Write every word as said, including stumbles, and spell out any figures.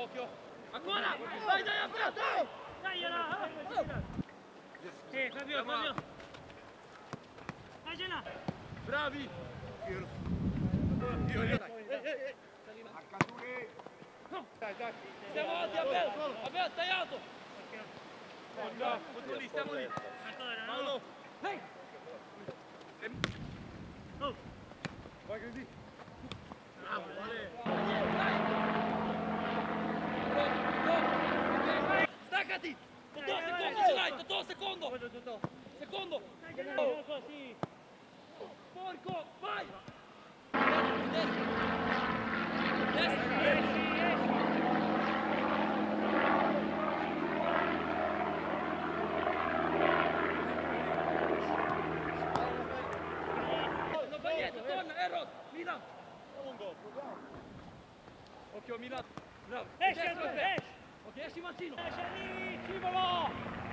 occhio. Ancora! Dai, dai, aspetta, dai! Dai, là! Sì, Fabio, Fabio! Dai, Gena! Bravi! Io, io, io, dai! Ehi, ehi, ehi! Accaduri! Dai, dai! Stiamo avanti, Abel! Abel, stai alto! Stiamo lì, stiamo lì! Paolo! Ehi! Oh! Vai così! Bravo, vale! Staccati! Totò, secondo ce l'hai! Totò, secondo! Secondo! Così! Porco! Vai! Destra! Destra! Esci, esci! Non fa niente, torna! Error! Milan! Occhio Milan! Bravo! Esci, Destra, Andrea, esci! ok, esci Mancino! Esci lì, scivolo!